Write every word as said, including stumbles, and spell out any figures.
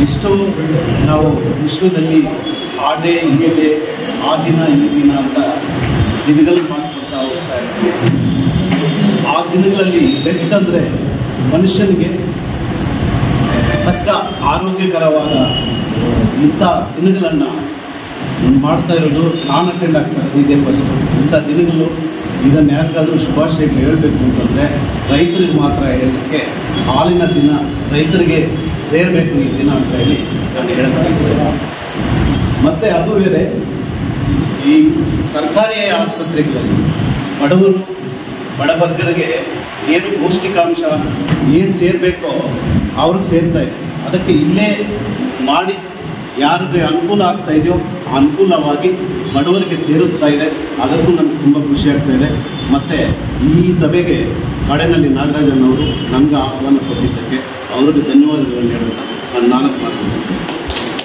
ಎಷ್ಟೋ ನಾವು ವಿಶ್ವದಲ್ಲಿ ಆ ಡೇ ಈ ಡೇ ಆ ದಿನ ಈ ದಿನ ಅಂತ ದಿನಗಳು ಮಾಡ್ಕೊಳ್ತಾ ಹೋಗ್ತಾ ಇರ್ತೀವಿ. ಆ ದಿನಗಳಲ್ಲಿ ಬೆಸ್ಟ್ ಅಂದರೆ ಮನುಷ್ಯನಿಗೆ ತಕ್ಕ ಆರೋಗ್ಯಕರವಾದ ಇಂಥ ದಿನಗಳನ್ನು ಮಾಡ್ತಾ ಇರೋದು ನಾನು ಅಟೆಂಡ್ ಆಗ್ತಾ ಇರೋದು ಇದೇ ಫಸ್ಟು. ಇಂಥ ದಿನಗಳು ಇದನ್ನು ಯಾರಿಗಾದರೂ ಶುಭಾಶಯಗಳು ಹೇಳಬೇಕು ಅಂತಂದರೆ ರೈತರಿಗೆ ಮಾತ್ರ ಹೇಳೋದಕ್ಕೆ ಹಾಲಿನ ದಿನ ರೈತರಿಗೆ ಸೇರಬೇಕು ಈ ದಿನ ಅಂತ ಹೇಳಿ ನಾನು ಹೇಳಕ್ಕೆ ಬಯಸ್ತೇನೆ. ಮತ್ತು ಅದು ಬೇರೆ, ಈ ಸರ್ಕಾರಿ ಆಸ್ಪತ್ರೆಗಳಲ್ಲಿ ಬಡವರು ಬಡಬಗ್ಗರಿಗೆ ಏನು ಪೌಷ್ಟಿಕಾಂಶ ಏನು ಸೇರಬೇಕೋ ಅವ್ರಿಗೆ ಸೇರ್ತಾ ಇದೆ. ಅದಕ್ಕೆ ಇಲ್ಲೇ ಮಾಡಿ ಯಾರಿಗೆ ಅನುಕೂಲ ಆಗ್ತಾ ಇದೆಯೋ ಅನುಕೂಲವಾಗಿ ಬಡವರಿಗೆ ಸೇರುತ್ತಾ ಇದೆ. ಅದಕ್ಕೂ ನನಗೆ ತುಂಬ ಖುಷಿ ಆಗ್ತಾ ಇದೆ. ಮತ್ತು ಈ ಸಭೆಗೆ ಕಾಡೇನಹಳ್ಳಿ ನಾಗರಾಜನ್ ಅವರು ನಮ್ಗೆ ಆಹ್ವಾನ ಕೊಟ್ಟಿದ್ದಕ್ಕೆ ಅವ್ರಿಗೆ ಧನ್ಯವಾದಗಳನ್ನು ಹೇಳುತ್ತಾ ನಾನು ನಾಲ್ಕು